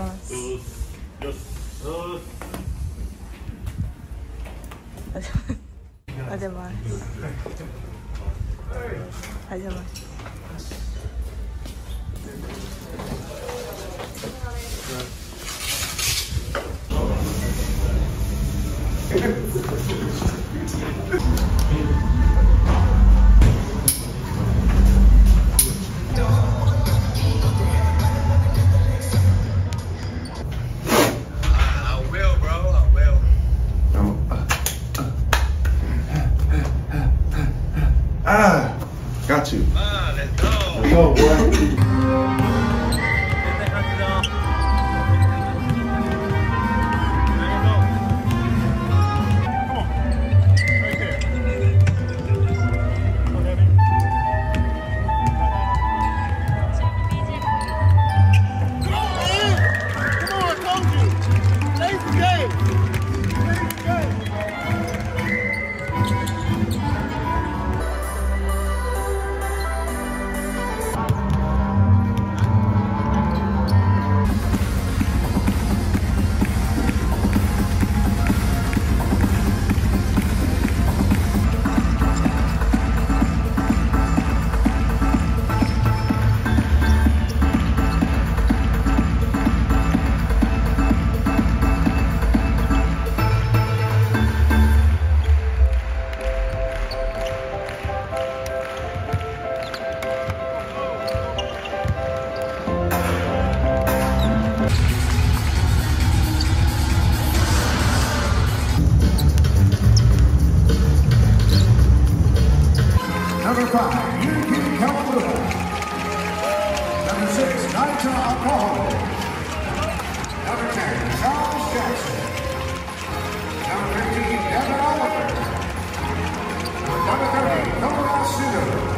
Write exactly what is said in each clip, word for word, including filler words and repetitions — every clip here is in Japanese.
ます。おはようございます。おはようございます。 Ah, got you. Ah, let's go. Let's go, boy. Number five, Yuki Kawamoto. Number six, Naita Akaho. Number ten, Charles Jackson. Number fifteen, Devin Oliver. Number thirty, Nomura Sudo.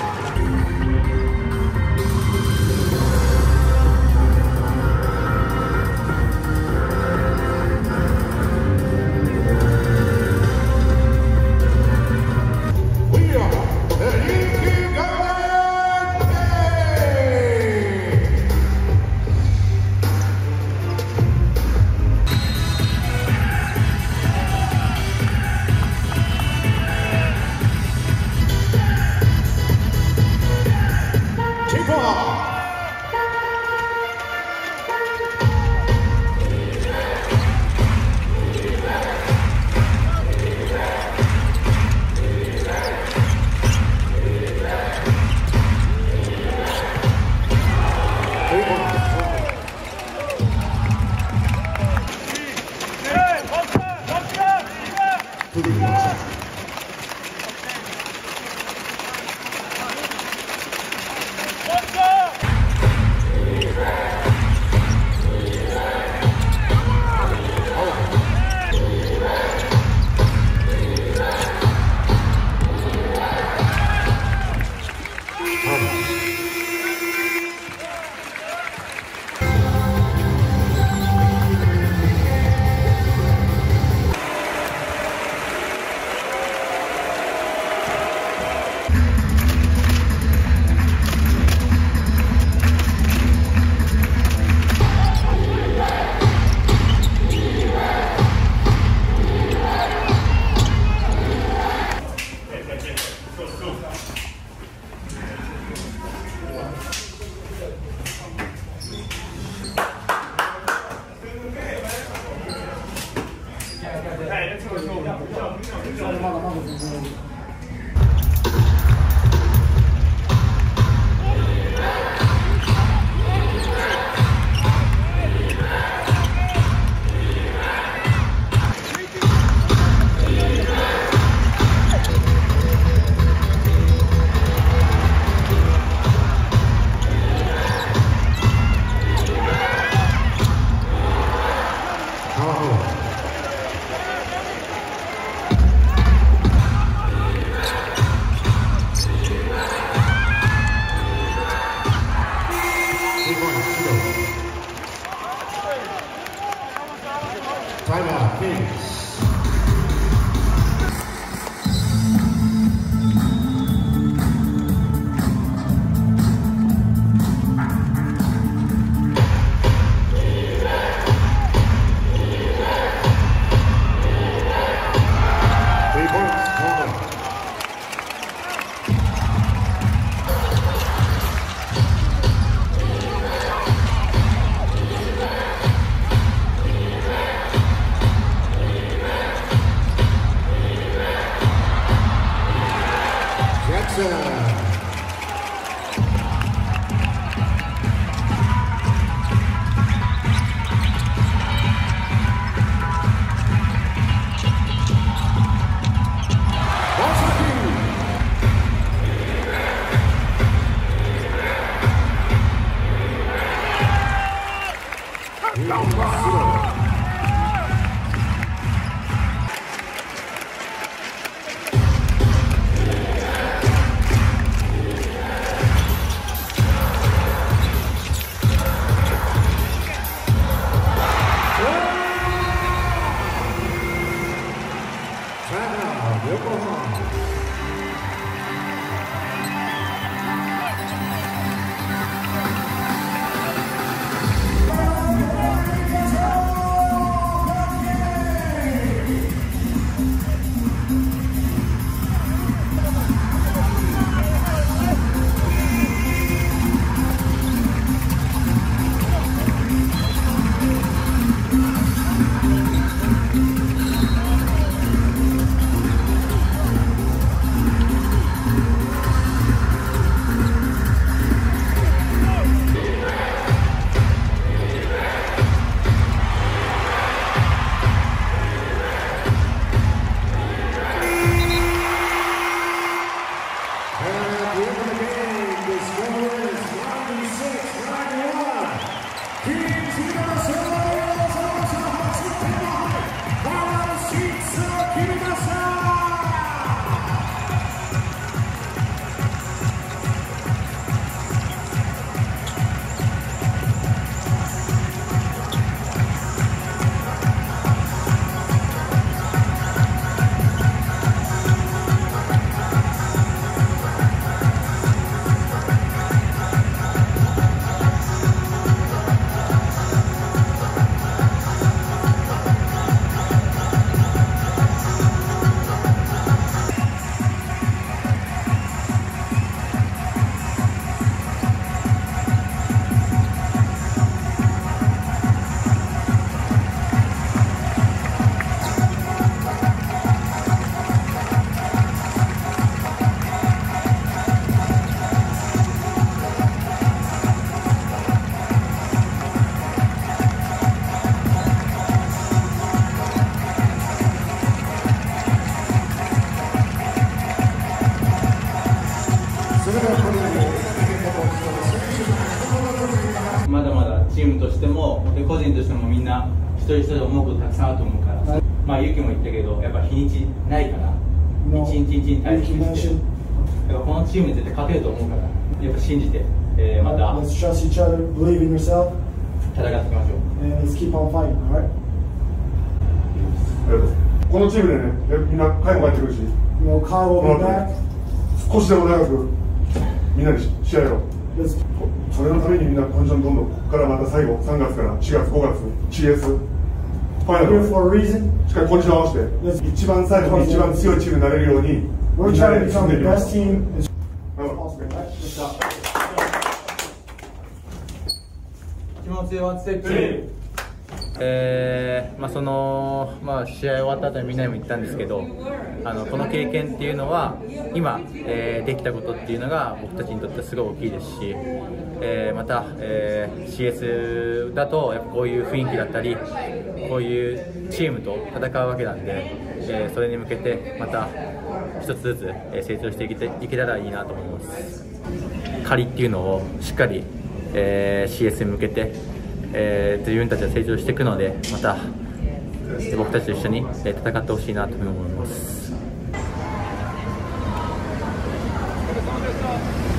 Timeout, Phoenix. まだまだチームとしてもで個人としてもみんな一人一人思うことたくさんあると思うから、まあゆきも言ったけどやっぱ日にちないから一日一日に対してやっぱこのチームに絶対勝てると思うからやっぱ信じて、えー、また Let's trust each other, believe in yourself, 戦っていきましょう。 and let's keep on fighting, all right? このチームでね、みんな帰も帰ってくるし、 You know, Kyle will be back. 少しでも長くみんなに試合を。 Let's それのためにみんなコンディションどんどんここからまた最後さんがつからしがつごがつ シーエス ファイナ here ル for a reason. しっかりコンディション合わせて一番最後に一番強いチームになれるように We're みんな trying to で進ん become でい the きま best す。 team as なるほど possible, right? Good job. 気持ちワンステップ。えーまあそのまあ、試合終わった後にみんなにも言ったんですけど、あのこの経験っていうのは今、えー、できたことっていうのが僕たちにとってすごい大きいですし、えー、また、えー、シーエス だとやっぱこういう雰囲気だったりこういうチームと戦うわけなんで、えー、それに向けてまた一つずつ成長していけていけたらいいなと思います。借りっていうのをしっかり、えー、シーエス に向けてえー、自分たちは成長していくのでまた僕たちと一緒に戦ってほしいなと思います。